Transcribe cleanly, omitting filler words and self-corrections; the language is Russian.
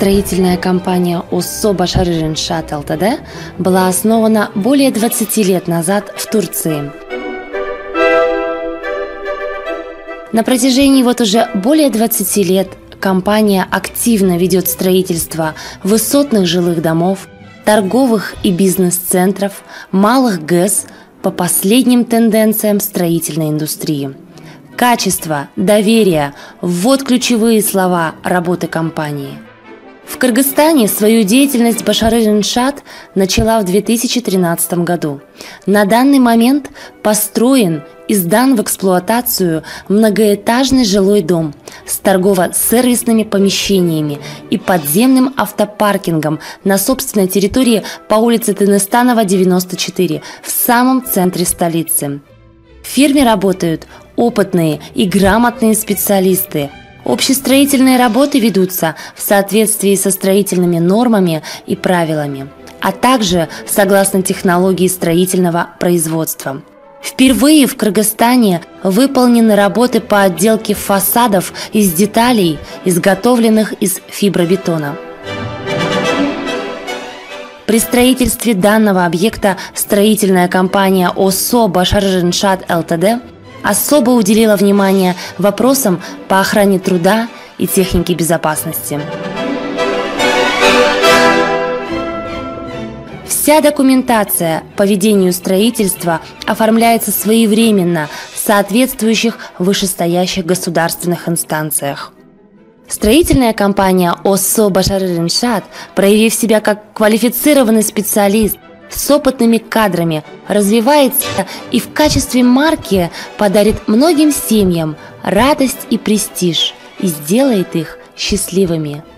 Строительная компания ОССО Башар-ир-Иншаат ЛТД была основана более 20 лет назад в Турции. На протяжении уже более 20 лет компания активно ведет строительство высотных жилых домов, торговых и бизнес-центров, малых ГЭС по последним тенденциям строительной индустрии. Качество, доверие – вот ключевые слова работы компании. В Кыргызстане свою деятельность Башар-ир-Иншаат начала в 2013 году. На данный момент построен и сдан в эксплуатацию многоэтажный жилой дом с торгово-сервисными помещениями и подземным автопаркингом на собственной территории по улице Тыныстанова, 94, в самом центре столицы. В фирме работают опытные и грамотные специалисты. Общестроительные работы ведутся в соответствии со строительными нормами и правилами, а также согласно технологии строительного производства. Впервые в Кыргызстане выполнены работы по отделке фасадов из деталей, изготовленных из фибробетона. При строительстве данного объекта строительная компания ОССО Башар-ир-Иншаат ЛТД особо уделила внимание вопросам по охране труда и технике безопасности. Вся документация по ведению строительства оформляется своевременно в соответствующих вышестоящих государственных инстанциях. Строительная компания ОССО Башар-ир-Иншаат, проявив себя как квалифицированный специалист с опытными кадрами, развивается и в качестве марки подарит многим семьям радость и престиж и сделает их счастливыми.